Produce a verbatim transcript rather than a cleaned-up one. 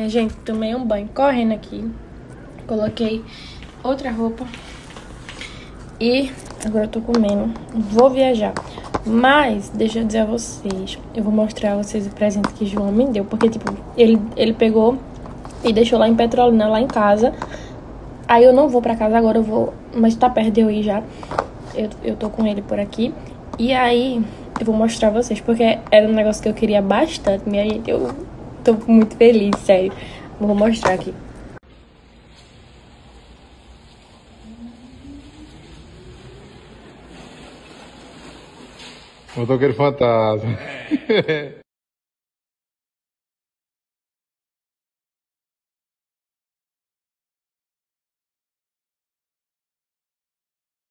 Minha gente, tomei um banho correndo aqui. Coloquei outra roupa. E agora eu tô comendo. Vou viajar. Mas, deixa eu dizer a vocês. Eu vou mostrar a vocês o presente que João me deu. Porque, tipo, ele, ele pegou e deixou lá em Petrolina, lá em casa. Aí eu não vou pra casa agora, eu vou... Mas tá perto de eu ir já. Eu, eu tô com ele por aqui. E aí, eu vou mostrar a vocês. Porque era um negócio que eu queria bastante. Minha gente, eu tô muito feliz, sério. Vou mostrar aqui. Motoqueiro fantasma.